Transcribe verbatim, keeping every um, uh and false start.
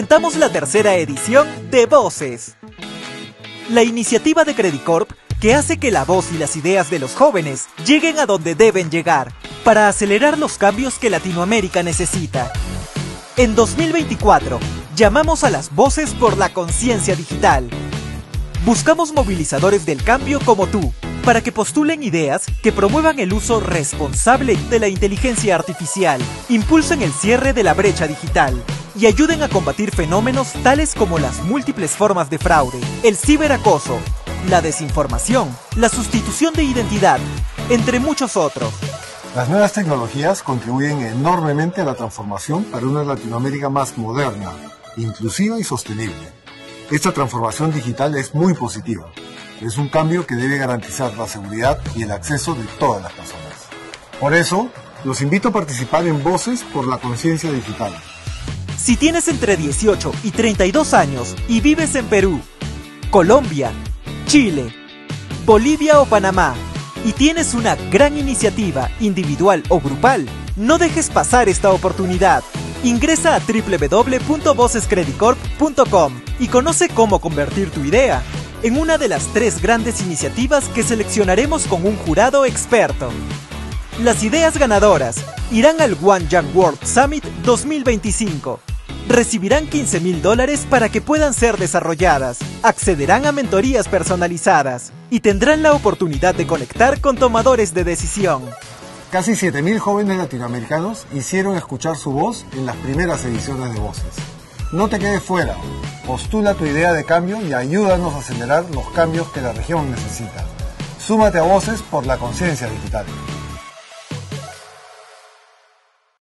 presentamos la tercera edición de Voces, la iniciativa de Credicorp que hace que la voz y las ideas de los jóvenes lleguen a donde deben llegar, para acelerar los cambios que Latinoamérica necesita. En dos mil veinticuatro, llamamos a las voces por la conciencia digital. Buscamos movilizadores del cambio como tú, para que postulen ideas que promuevan el uso responsable de la inteligencia artificial, impulsen el cierre de la brecha digital y ayuden a combatir fenómenos tales como las múltiples formas de fraude, el ciberacoso, la desinformación, la sustitución de identidad, entre muchos otros. Las nuevas tecnologías contribuyen enormemente a la transformación para una Latinoamérica más moderna, inclusiva y sostenible. Esta transformación digital es muy positiva. Es un cambio que debe garantizar la seguridad y el acceso de todas las personas. Por eso, los invito a participar en Voces por la Conciencia Digital. Si tienes entre dieciocho y treinta y dos años y vives en Perú, Colombia, Chile, Bolivia o Panamá, y tienes una gran iniciativa individual o grupal, no dejes pasar esta oportunidad. Ingresa a doble u doble u doble u punto voces credicorp punto com y conoce cómo convertir tu idea en una de las tres grandes iniciativas que seleccionaremos con un jurado experto. Las ideas ganadoras irán al One Young World Summit dos mil veinticinco. Recibirán quince mil dólares para que puedan ser desarrolladas, accederán a mentorías personalizadas y tendrán la oportunidad de conectar con tomadores de decisión. Casi siete mil jóvenes latinoamericanos hicieron escuchar su voz en las primeras ediciones de Voces. No te quedes fuera, postula tu idea de cambio y ayúdanos a acelerar los cambios que la región necesita. Súmate a Voces por la Conciencia Digital.